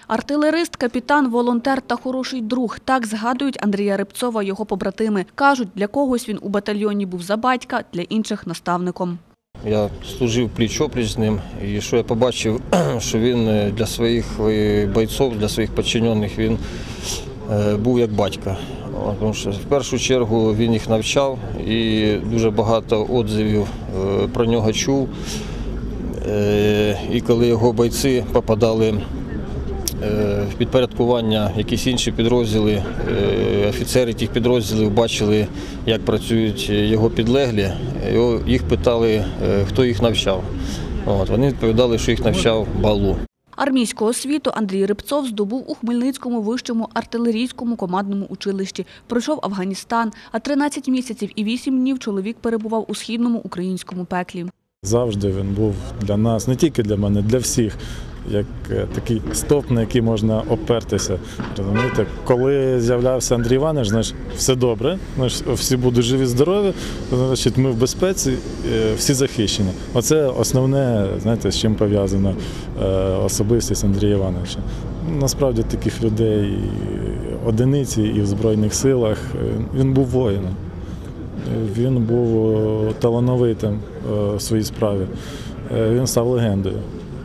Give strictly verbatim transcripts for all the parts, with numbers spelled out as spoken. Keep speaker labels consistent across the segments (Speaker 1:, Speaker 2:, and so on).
Speaker 1: Артилерист, капітан, волонтер та хороший друг – так згадують Андрія Рибцова його побратими. Кажуть, для когось він у батальйоні був за батька, для інших – наставником.
Speaker 2: Я служив пліч-опліч з ним, і що я побачив, що він для своїх бойців, для своїх підчинених він був як батько. Тому що в першу чергу він їх навчав і дуже багато відзивів про нього чув. І коли його бойці попадали в підпорядкування якісь інші підрозділи, офіцери тих підрозділів бачили, як працюють його підлеглі, їх питали, хто їх навчав. От, вони відповідали, що їх навчав Балу.
Speaker 1: Армійську освіту Андрій Рибцов здобув у Хмельницькому вищому артилерійському командному училищі. Пройшов Афганістан, а тринадцять місяців і вісім днів чоловік перебував у східному українському пеклі.
Speaker 3: Завжди він був для нас, не тільки для мене, для всіх, як такий стовп, на який можна опертися. Розумієте? Коли з'являвся Андрій Іванович, значить, все добре, значить, всі будуть живі, здорові, значить, ми в безпеці, всі захищені. Оце основне, знаєте, з чим пов'язана особистість Андрія Івановича. Насправді таких людей одиниці і в Збройних силах. Він був воїном. Він був талановитим в своїй справі. Він став легендою.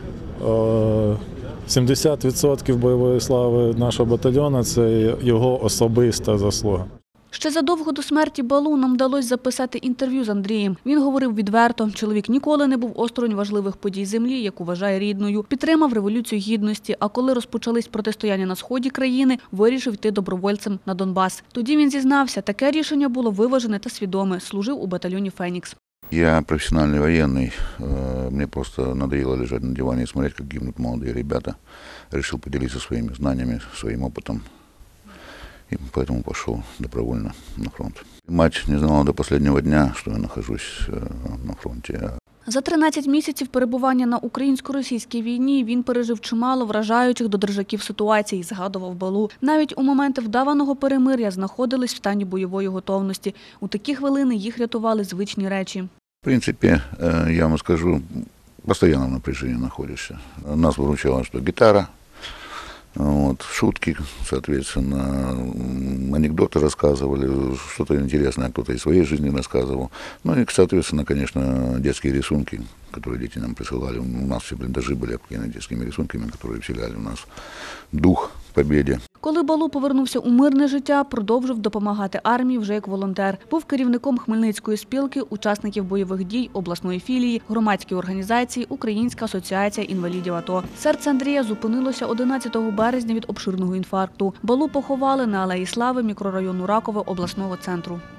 Speaker 3: сімдесят відсотків бойової слави нашого батальйону – це його особиста заслуга.
Speaker 1: Ще задовго до смерті Балу нам вдалося записати інтерв'ю з Андрієм. Він говорив відверто. Чоловік ніколи не був осторонь важливих подій землі, яку вважає рідною. Підтримав Революцію Гідності, а коли розпочались протистояння на сході країни, вирішив йти добровольцем на Донбас. Тоді він зізнався, таке рішення було виважене та свідоме. Служив у батальйоні «Фенікс».
Speaker 4: Я профессиональный военный, мне просто надоело лежать на диване и смотреть, как гибнут молодые ребята. Решил поделиться своими знаниями, своим опытом, и поэтому пошел добровольно на фронт. Мать не знала до последнего дня, что я нахожусь на фронте.
Speaker 1: За тринадцять місяців перебування на українсько-російській війні він пережив чимало вражаючих до держаків ситуацій, згадував Балу. Навіть у моменти вдаваного перемир'я знаходились в стані бойової готовності. У такі хвилини їх рятували звичні речі.
Speaker 4: В принципе, я вам скажу, постоянно в напряжении находишься. Нас выручало, что гитара, вот, шутки, соответственно, анекдоты рассказывали, что-то интересное, кто-то из своей жизни рассказывал. Ну и, соответственно, конечно, детские рисунки, которые дети нам присылали. У нас все блиндажи были обклеены детскими рисунками, которые вселяли в нас дух побєді.
Speaker 1: Коли Балу повернувся у мирне життя, продовжив допомагати армії вже як волонтер. Був керівником Хмельницької спілки учасників бойових дій обласної філії, громадської організації «Українська асоціація інвалідів АТО». Серце Андрія зупинилося одинадцятого березня від обширного інфаркту. Балу поховали на Алеї Слави мікрорайону Ракове обласного центру.